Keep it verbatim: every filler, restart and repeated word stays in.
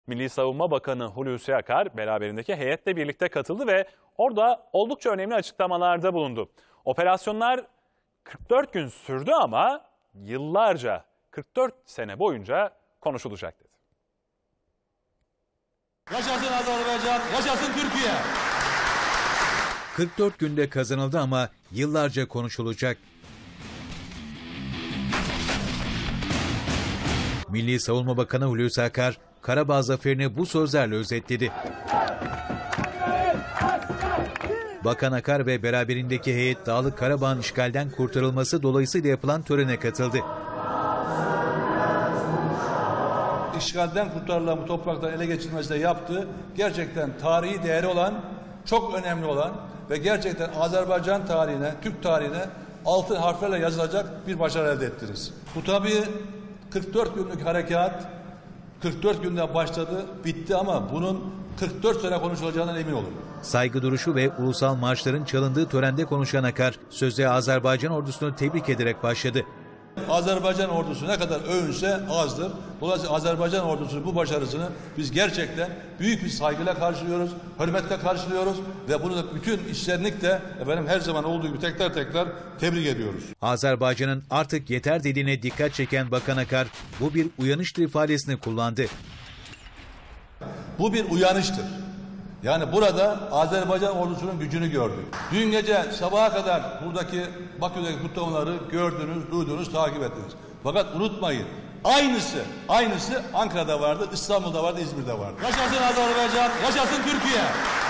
Milli Savunma Bakanı Hulusi Akar beraberindeki heyetle birlikte katıldı ve orada oldukça önemli açıklamalarda bulundu. Operasyonlar kırk dört gün sürdü ama yıllarca, kırk dört sene boyunca konuşulacak dedi. Yaşasın Azerbaycan, yaşasın Türkiye. kırk dört günde kazanıldı ama yıllarca konuşulacak. Milli Savunma Bakanı Hulusi Akar, Karabağ zaferini bu sözlerle özetledi. Bakan Akar ve beraberindeki heyet Dağlık Karabağ'ın işgalden kurtarılması dolayısıyla yapılan törene katıldı. İşgalden kurtarılan bu toprakların ele geçirilmesinde yaptığı gerçekten tarihi değeri olan, çok önemli olan ve gerçekten Azerbaycan tarihine, Türk tarihine altın harflerle yazılacak bir başarı elde ettiniz. Bu tabii kırk dört günlük harekat kırk dört günde başladı, bitti ama bunun kırk dört sene konuşulacağından emin olun. Saygı duruşu ve ulusal marşların çalındığı törende konuşan Akar, sözde Azerbaycan ordusunu tebrik ederek başladı. Azerbaycan ordusu ne kadar övünse azdır. Dolayısıyla Azerbaycan ordusunun bu başarısını biz gerçekten büyük bir saygıyla karşılıyoruz, hürmetle karşılıyoruz ve bunu da bütün içtenlikle efendim her zaman olduğu gibi tekrar tekrar tebrik ediyoruz. Azerbaycan'ın artık yeter dediğine dikkat çeken Bakan Akar, bu bir uyanıştır ifadesini kullandı. Bu bir uyanıştır. Yani burada Azerbaycan ordusunun gücünü gördük. Dün gece sabaha kadar buradaki Bakü'deki kutlamaları gördünüz, duydunuz, takip ettiniz. Fakat unutmayın, aynısı, aynısı Ankara'da vardı, İstanbul'da vardı, İzmir'de vardı. Yaşasın Azerbaycan, yaşasın Türkiye.